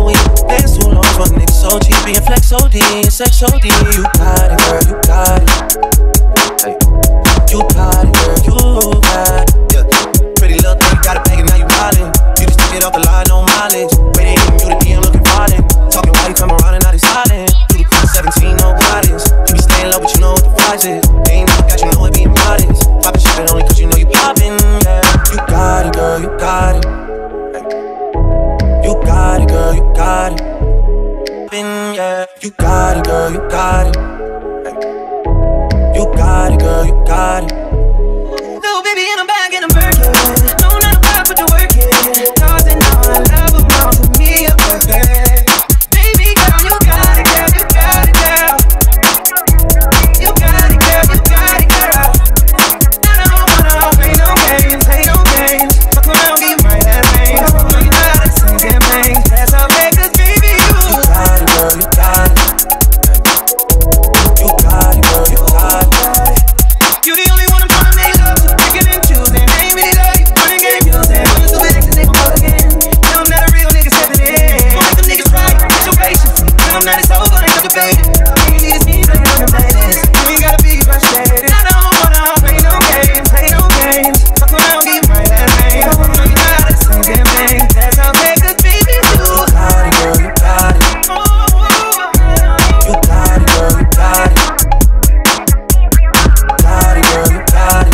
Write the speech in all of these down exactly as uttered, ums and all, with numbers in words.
we dance too long for niggas so cheap, being flex O D and sex O D. You got it, girl, you got it. Hey, you got it, girl, you got it. Yeah, pretty little thing, got a bag and now you wildin'. You just took it off the line, no mileage. Waiting you the D M looking violent. Talking while you come around and now they silent. You the cool seventeen, no guidance. You be staying low, but you know what the price is. They ain't never got you know it being modest. Poppin' shit only cause you know you poppin', yeah. You got it, girl, you got it. Hey. You got it, girl, you got it. Been, yeah. You got it, girl, you got it. Hey. You got it, girl, you got it. No, baby, and I'm back in the Birkin. No, not a rap, but the work it. Cause and now I love them all to me, a perfect. Baby girl, you got it, girl, you got it, girl. You got it, girl, you got it, girl. I don't wanna play no games, play no games. Fuck around, be my last name. No, you got it, same campaign. That's how big this baby you. You got it, girl, you got it. You got it, girl, you got it. You the only one I'm trying to make love to. Picking and choosing, ain't really love you. Running game using. I'm just a big ex and they gon' call again. Now I'm not a real nigga stepping in. Don't make them niggas right, get your patience. Now I'm not, it's over, ain't no debating. All you need is me, baby, I'm debating. You ain't gotta be frustrated. I don't wanna play no games, play no games. Fuck around, be my last name. You know you got it, same damn thing. That's how big this baby do. You got it, girl, you got it. You got it, girl, you got it. Got it, girl, you got it.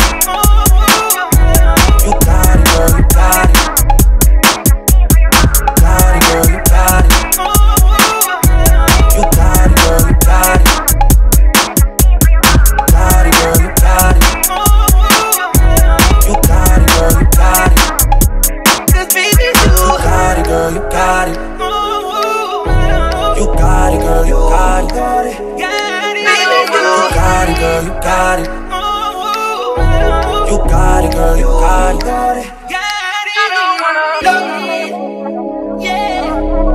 You got it, girl, you got it. Got it, girl, you got it. You got it, girl, you got it. Got it, girl, you got it. You got it, girl, you got it. This baby do. You got it, girl, you got it. You got it, girl, you got it. Got it, You got it, girl, you got it. You got it, girl, you got it. got it. I don't wanna love, yeah.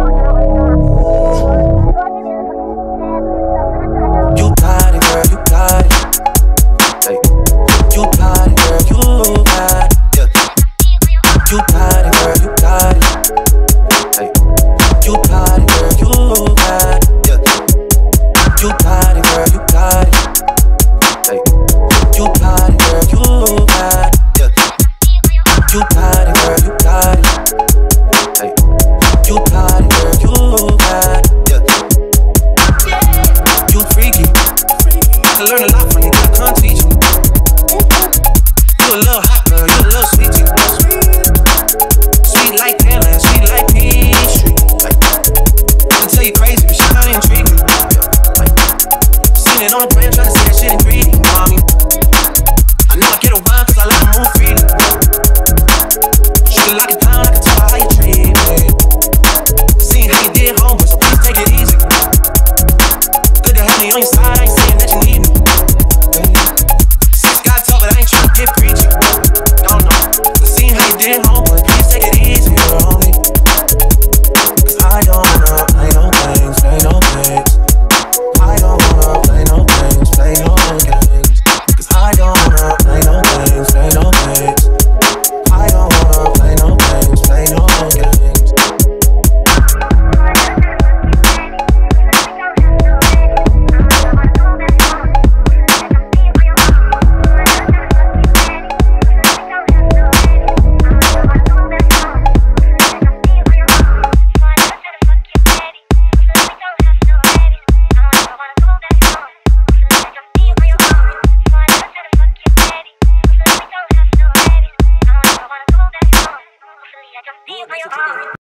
You got it, girl, you got it. Hey. You got it, girl, you got it. Yeah. You got it, girl, you got it. Hey. You got it, girl, you got it. Yeah. You got it, girl, you got it. Hey. You got it, girl, you got it. Yeah. You got it, girl, you got it. Hey. You got it, girl, you got it. Yeah. You freaky. I can learn a lot from you, I can't teach you. You a little hot girl, you a little sweet too. Sweet like Pearland, sweet like peach. Like, I can tell you crazy, but she kinda intriguing. Like, seen it on the brand, try to say that shit in three D, mommy. I know I get around cause I like to move freely. Shoot it like a pound, I can tell how you treat me. Seen how you did homework, so please take it easy. Good to have me on your side, I ain't saying that you need me. Six got talk, but I ain't trying to get preachy. No, no. Seen how you did homework, please take it easy on me. Cause I don't wanna play no games, play no games. I don't wanna play no games, play no games. Cause I don't wanna play no games, play no games. I don't wanna play no games, play no games. Be my